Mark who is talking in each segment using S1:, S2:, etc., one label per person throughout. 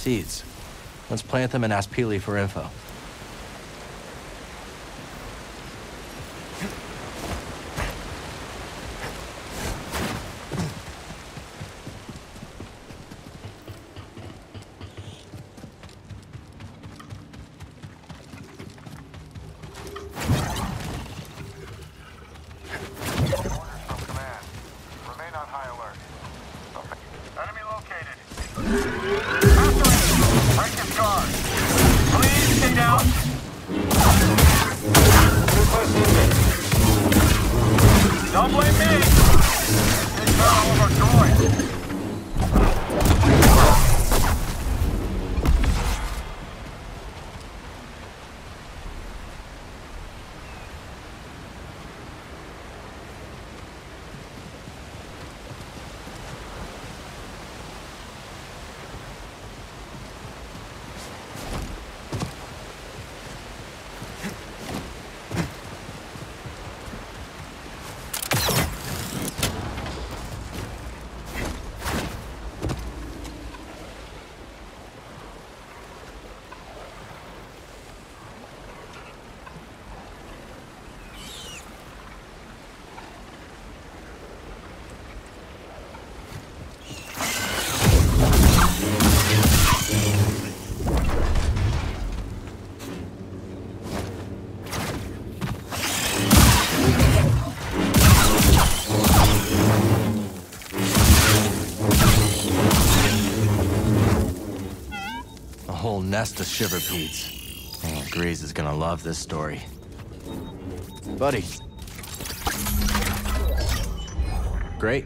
S1: seeds. Let's plant them and ask Peely for info. Nest of shiverpedes. Oh, Grease is gonna love this story. Buddy. Great.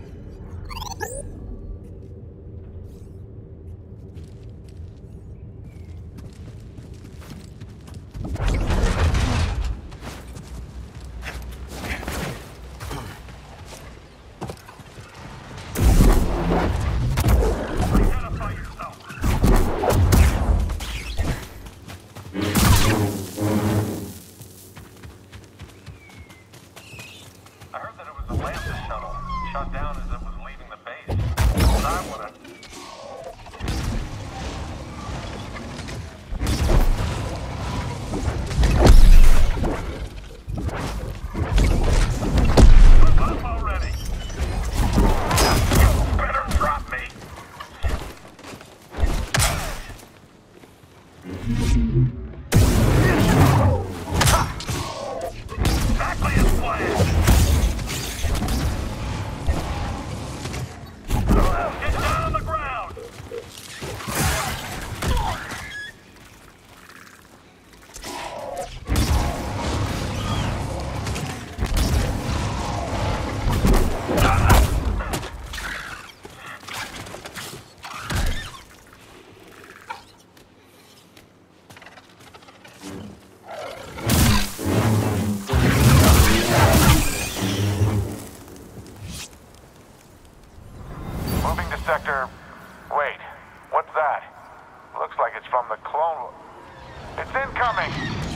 S2: Sector... Wait, what's that? Looks like it's from the clone... It's incoming!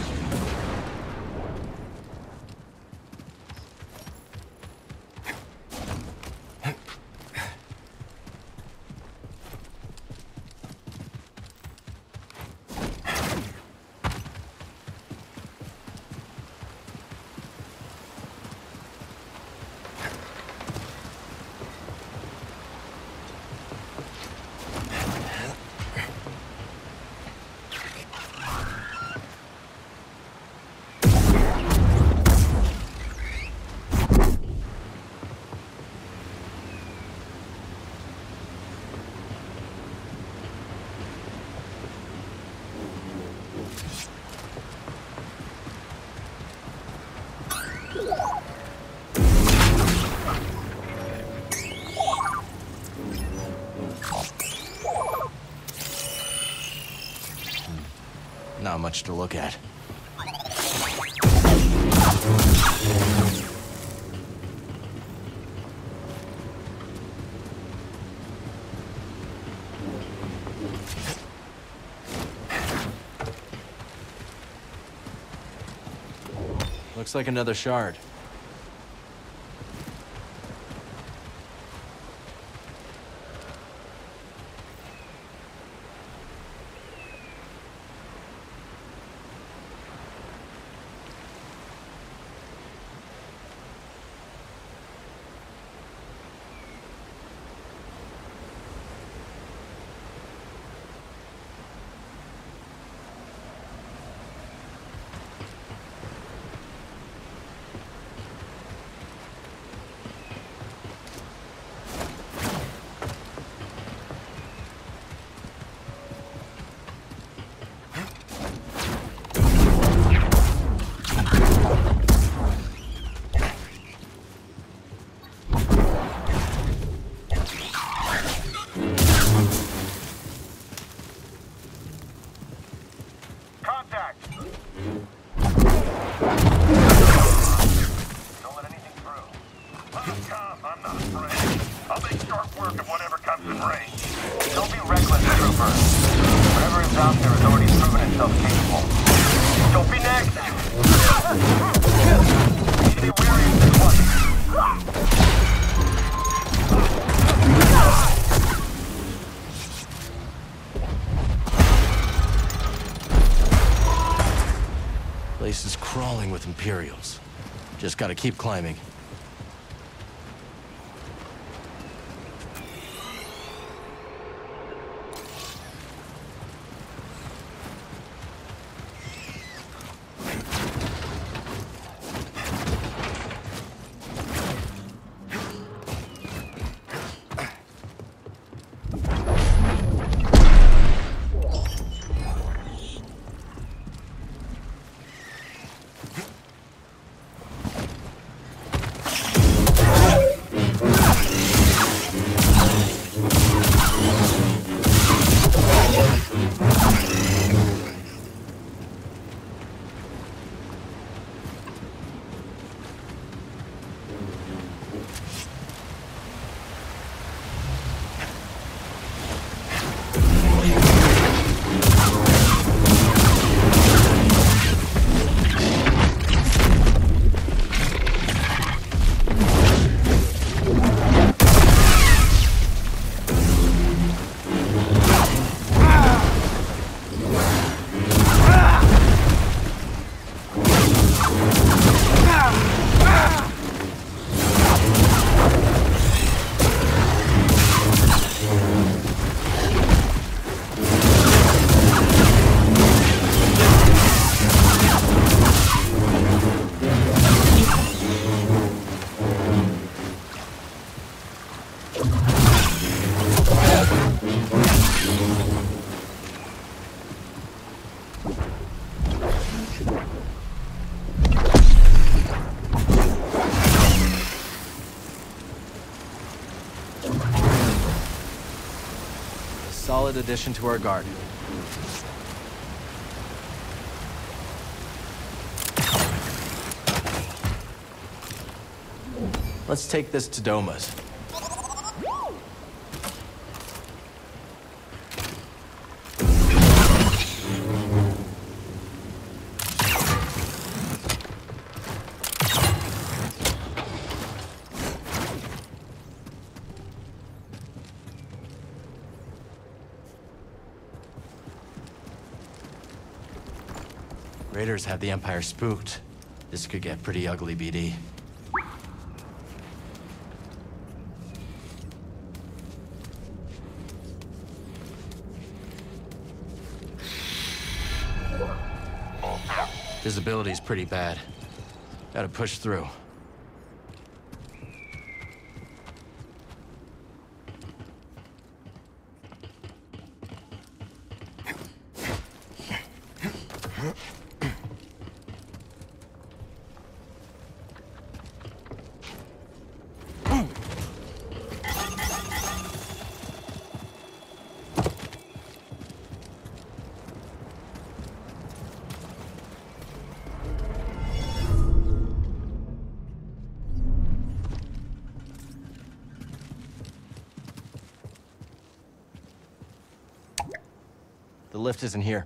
S1: Not much to look at. Looks like another shard.
S2: I'm not afraid. I'll make short work of whatever comes in range. Don't be reckless, trooper. Whatever is out there has already proven itself capable. Don't be negative. You need to be wary of this one.
S1: Place is crawling with Imperials. Just gotta keep climbing. Solid addition to our guard. Let's take this to Doma's. Raiders have the Empire spooked. This could get pretty ugly, BD. Visibility's pretty bad. Gotta push through. The lift isn't here.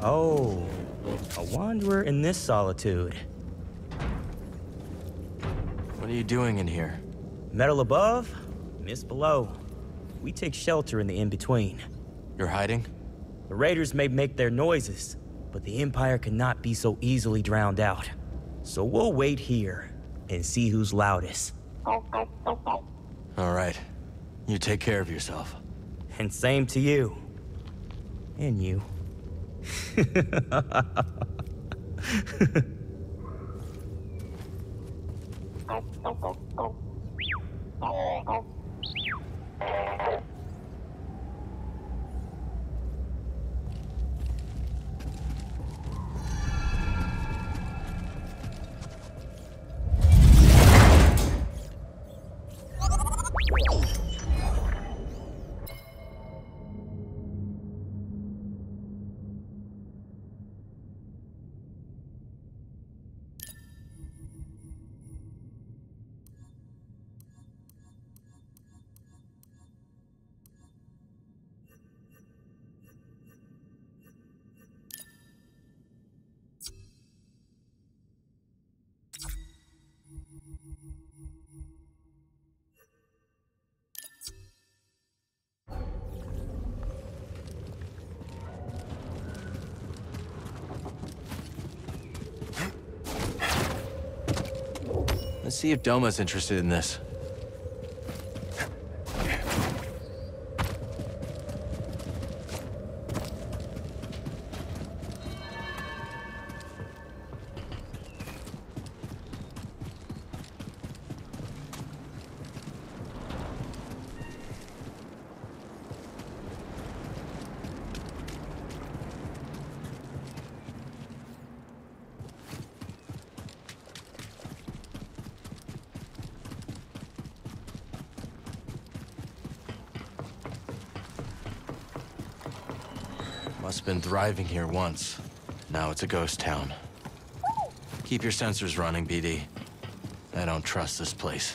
S3: Oh, a wanderer in this solitude.
S1: What are you doing in here?
S3: Metal above, mist below. We take shelter in the in-between.
S1: You're hiding?
S3: The raiders may make their noises, but the Empire cannot be so easily drowned out. So we'll wait here and see who's loudest.
S1: All right. You take care of yourself.
S3: And same to you. And you.
S1: Let's see if Doma's interested in this. Must have been thriving here once. Now it's a ghost town. Keep your sensors running, BD. I don't trust this place.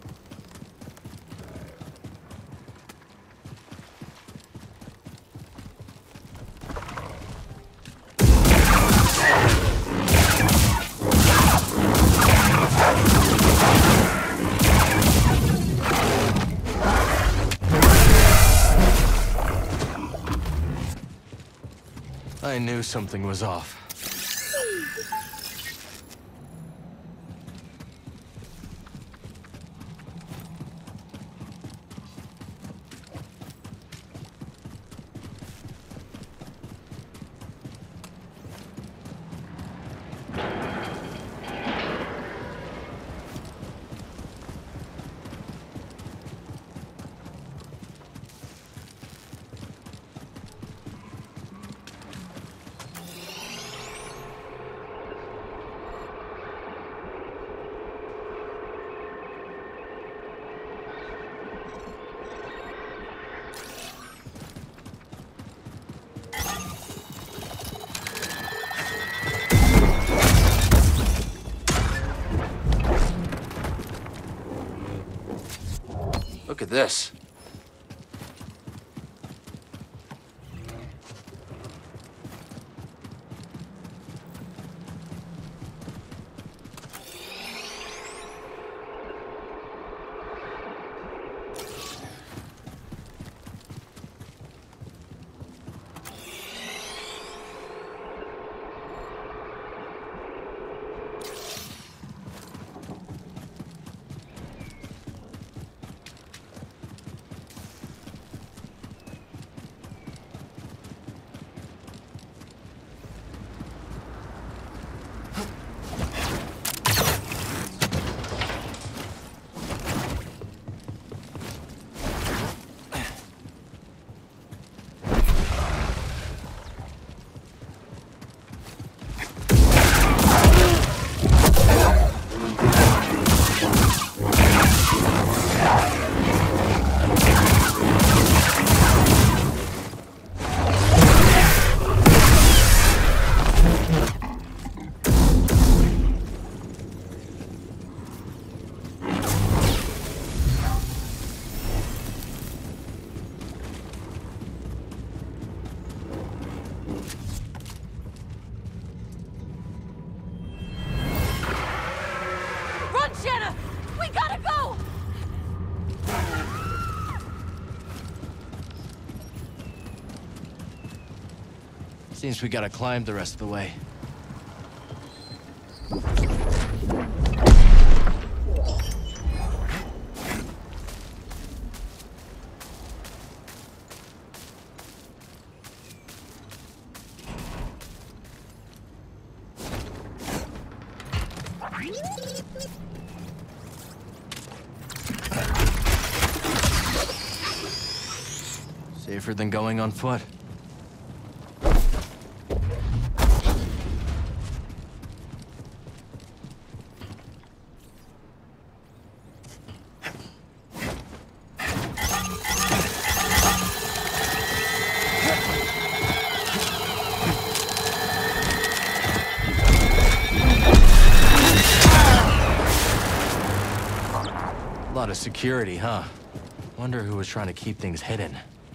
S1: I knew something was off. Look at this. Seems we gotta climb the rest of the way. Safer than going on foot. A lot of security, huh? Wonder who was trying to keep things hidden.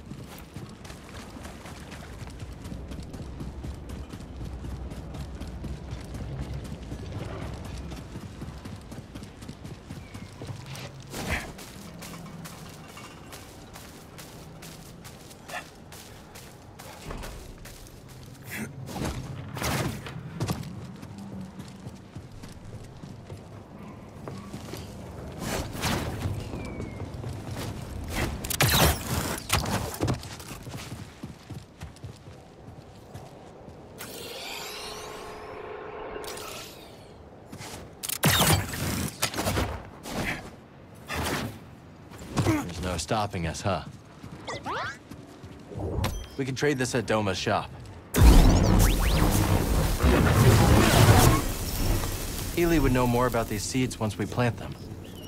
S1: No stopping us, huh? We can trade this at Doma's shop. Healy would know more about these seeds once we plant them.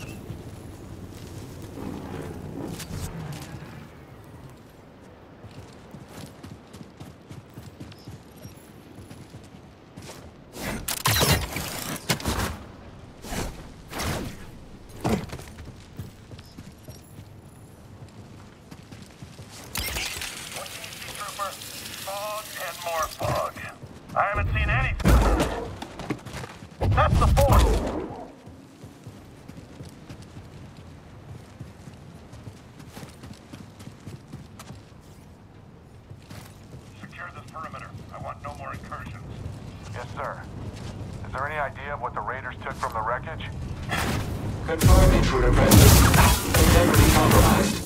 S2: Fog and more fog. I haven't seen anything. That's the fort. Secure this perimeter. I want no more incursions.
S4: Yes, sir. Is there any idea of what the raiders took from the wreckage?
S5: Confirm intruder presence. Integrity compromised.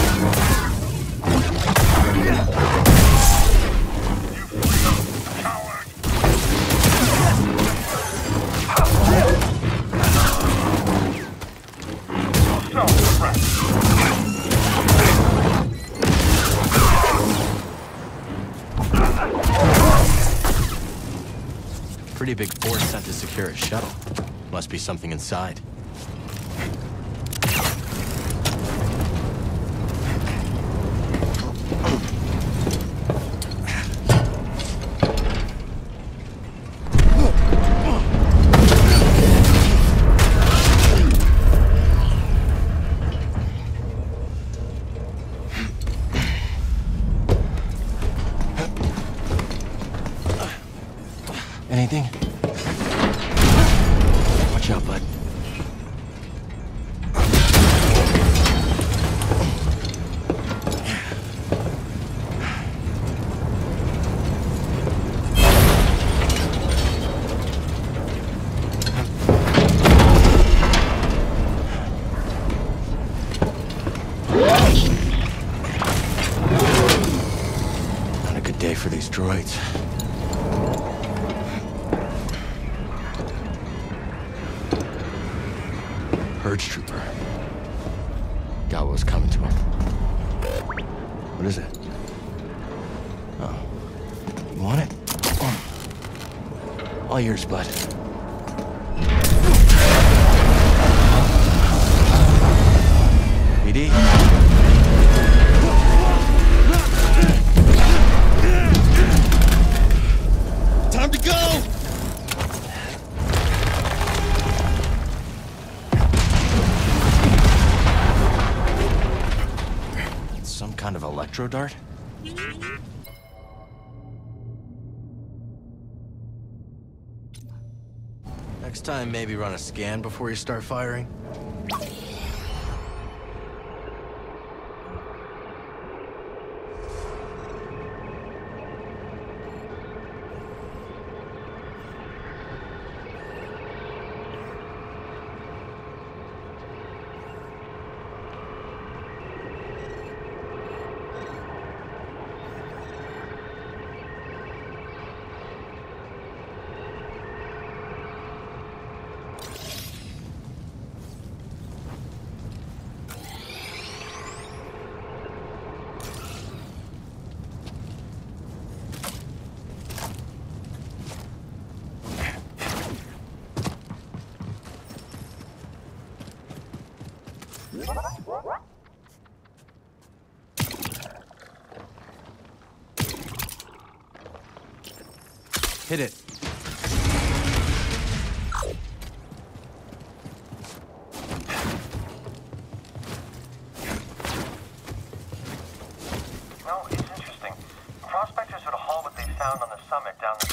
S1: Pretty big force sent to secure a shuttle. Must be something inside. Anything? Watch out, bud. Not a good day for these droids. Purge trooper. Got what was coming to him. What is it? Oh. You want it? All yours, bud. BD? Time to go! Some kind of electro dart? Next time, maybe run a scan before you start firing.
S6: Hit it.
S2: No, it's interesting. Prospectors would haul what they found on the summit down the